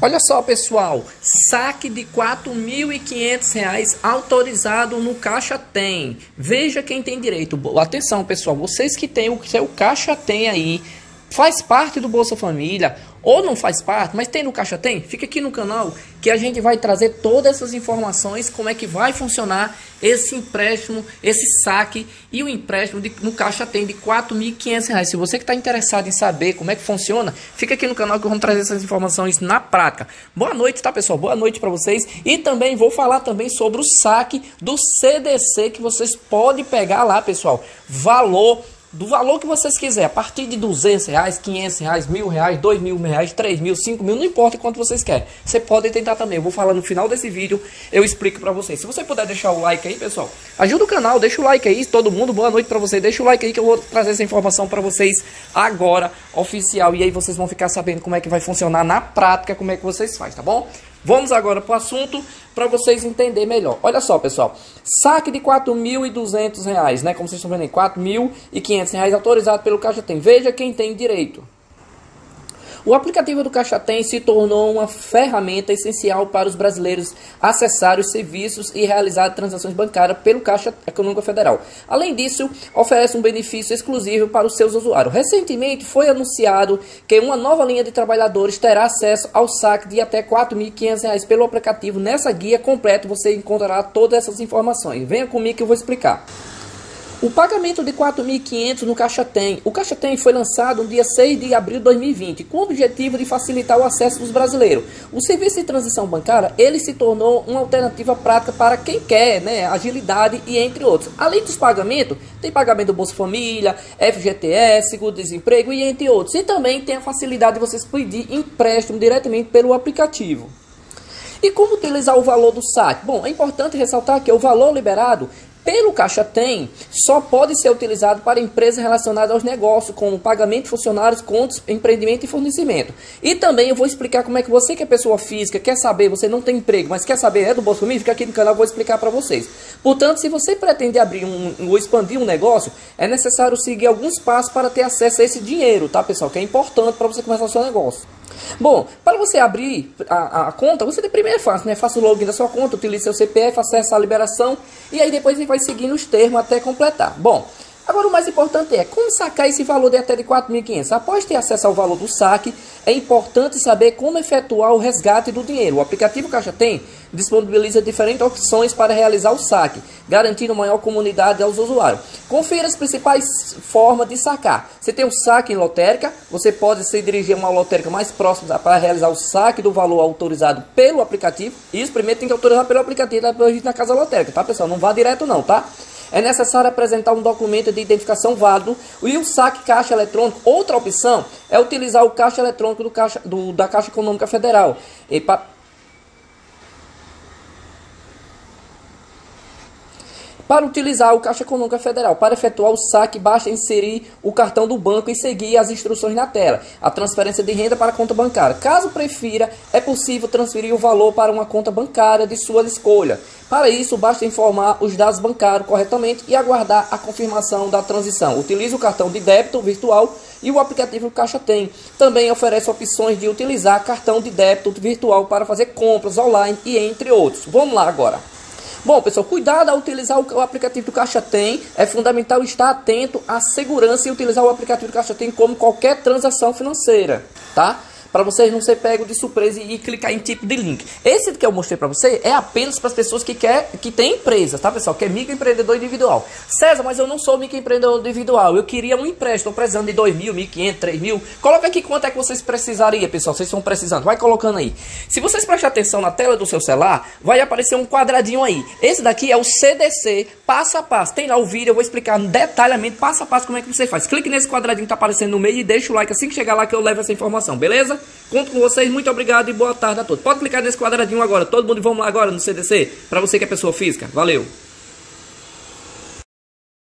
Olha só, pessoal, saque de R$ 4.500 autorizado no Caixa Tem. Veja quem tem direito. Atenção, pessoal, vocês que têm o seu Caixa Tem aí, faz parte do Bolsa Família ou não faz parte, mas tem no Caixa Tem, fica aqui no canal que a gente vai trazer todas essas informações, como é que vai funcionar esse empréstimo, esse saque e o empréstimo no Caixa Tem de R$ 4.500. Se você que está interessado em saber como é que funciona, fica aqui no canal que vamos trazer essas informações na prática. Boa noite, tá, pessoal? Boa noite para vocês. E também vou falar também sobre o saque do CDC que vocês podem pegar lá, pessoal. Do valor que vocês quiserem, a partir de R$200, R$500, R$1.000, R$2.000, R$3.000, R$5.000, não importa quanto vocês querem. Você pode tentar também, eu vou falar no final desse vídeo, eu explico pra vocês. Se você puder deixar o like aí, pessoal, ajuda o canal, deixa o like aí, todo mundo, boa noite pra vocês. Deixa o like aí que eu vou trazer essa informação pra vocês agora, oficial. E aí vocês vão ficar sabendo como é que vai funcionar na prática, como é que vocês fazem, tá bom? Vamos agora para o assunto para vocês entenderem melhor. Olha só, pessoal. Saque de R$ 4.200, né? Como vocês estão vendo aí, R$ 4.500 autorizado pelo Caixa Tem. Veja quem tem direito. O aplicativo do Caixa Tem se tornou uma ferramenta essencial para os brasileiros acessar os serviços e realizar transações bancárias pelo Caixa Econômica Federal. Além disso, oferece um benefício exclusivo para os seus usuários. Recentemente foi anunciado que uma nova linha de trabalhadores terá acesso ao saque de até R$ 4.500 pelo aplicativo. Nessa guia completa você encontrará todas essas informações. Venha comigo que eu vou explicar. O pagamento de R$ 4.500 no Caixa Tem. O Caixa Tem foi lançado no dia 6 de abril de 2020, com o objetivo de facilitar o acesso dos brasileiros. O serviço de transição bancária, ele se tornou uma alternativa prática para quem quer, né, agilidade e entre outros. Além dos pagamentos, tem pagamento do Bolsa Família, FGTS, seguro-desemprego e entre outros. E também tem a facilidade de vocês pedir empréstimo diretamente pelo aplicativo. E como utilizar o valor do saque? Bom, é importante ressaltar que o valor liberado pelo Caixa Tem só pode ser utilizado para empresas relacionadas aos negócios, como pagamento de funcionários, contas, empreendimento e fornecimento. E também eu vou explicar como é que você que é pessoa física, quer saber, você não tem emprego, mas quer saber do Bolsa Família, fica aqui no canal, eu vou explicar para vocês. Portanto, se você pretende abrir ou expandir um negócio, é necessário seguir alguns passos para ter acesso a esse dinheiro, tá, pessoal? Que é importante para você começar o seu negócio. Bom, para você abrir a conta, você tem primeiro fácil, né? Faça o login da sua conta, utilize seu CPF, acesse a liberação e aí depois você vai seguindo os termos até completar. Bom, agora o mais importante é como sacar esse valor de até de 4.500. Após ter acesso ao valor do saque, é importante saber como efetuar o resgate do dinheiro. O aplicativo Caixa Tem disponibiliza diferentes opções para realizar o saque, garantindo maior comunidade aos usuários. Confira as principais formas de sacar. Você tem o saque em lotérica, você pode se dirigir a uma lotérica mais próxima para realizar o saque do valor autorizado pelo aplicativo. Isso primeiro tem que autorizar pelo aplicativo, depois na casa lotérica, tá, pessoal? Não vá direto não, tá? É necessário apresentar um documento de identificação válido e o saque caixa eletrônico. Outra opção é utilizar o caixa eletrônico da Caixa Econômica Federal. Para utilizar o Caixa Econômica Federal, para efetuar o saque, basta inserir o cartão do banco e seguir as instruções na tela. A transferência de renda para a conta bancária. Caso prefira, é possível transferir o valor para uma conta bancária de sua escolha. Para isso, basta informar os dados bancários corretamente e aguardar a confirmação da transição. Utilize o cartão de débito virtual e o aplicativo Caixa Tem. Também oferece opções de utilizar cartão de débito virtual para fazer compras online e entre outros. Vamos lá agora. Bom, pessoal, cuidado ao utilizar o aplicativo do Caixa Tem. É fundamental estar atento à segurança e utilizar o aplicativo do Caixa Tem como qualquer transação financeira, tá? Para vocês não ser pego de surpresa e clicar em tipo de link. Esse que eu mostrei para você é apenas para as pessoas que têm empresa, tá, pessoal? Que é microempreendedor individual. César, mas eu não sou microempreendedor individual. Eu queria um empréstimo, estou precisando de 2.000, 1.500, 3.000. Coloca aqui quanto é que vocês precisariam, pessoal. Vocês estão precisando. Vai colocando aí. Se vocês prestarem atenção na tela do seu celular, vai aparecer um quadradinho aí. Esse daqui é o CDC, passo a passo. Tem lá o vídeo, eu vou explicar detalhadamente, passo a passo, como é que você faz. Clique nesse quadradinho que está aparecendo no meio e deixa o like assim que chegar lá que eu levo essa informação, beleza? Conto com vocês, muito obrigado e boa tarde a todos. Pode clicar nesse quadradinho agora, todo mundo, vamos lá agora no CDC, para você que é pessoa física. Valeu!